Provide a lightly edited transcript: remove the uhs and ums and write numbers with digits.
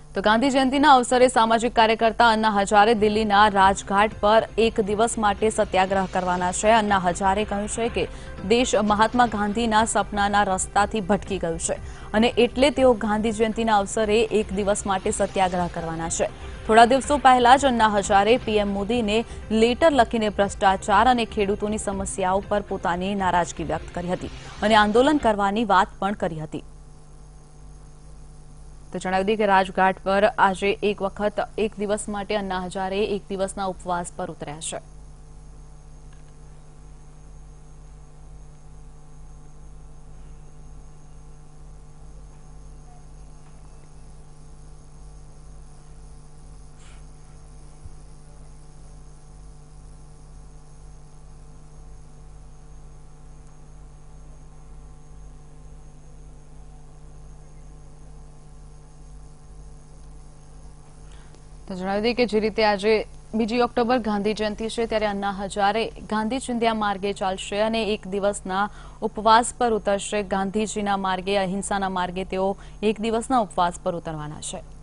તો ગાંધી જયંતિના અવસરે સામાજિક કાર્યકર્તા અન્ના હજારે દિલ્હીના રાજઘાટ પર એક દિવસ માટે સત્યાગ્રહ કરવાના છે। અન્ના હજારે કહ્યું છે કે દેશ મહાત્મા ગાંધીના સપનાના રસ્તાથી ભટકી ગયું છે અને એટલે તેઓ ગાંધી જયંતિના અવસરે એક દિવસ માટે સત્યાગ્રહ કરવાના છે। થોડા દિવસો પહેલા જ અન્ના હજારે પીએમ મોદીને લેટર લખીને ભ્રષ્ટાચાર અને ખેડૂતોની સમસ્યાઓ પર પોતાની નારાજગી વ્યક્ત કરી હતી અને આંદોલન કરવાની વાત પણ કરી હતી। તો જણાવી દઈએ કે રાજઘાટ પર આજે એક દિવસ માટે અન્ના હજારે એક દિવસના ઉપવાસ પર ઉતર્યા છે। તો જણાવી દઈએ કે જે રીતે આજે 2 ઓક્ટોબર ગાંધી જયંતિ છે ત્યારે અન્ના હજારે ગાંધી ચિંધ્યા માર્ગે ચાલશે અને એક દિવસના ઉપવાસ પર ઉતરશે। ગાંધીજીના માર્ગે, અહિંસાના માર્ગે તેઓ એક દિવસના ઉપવાસ પર ઉતરવાના છે।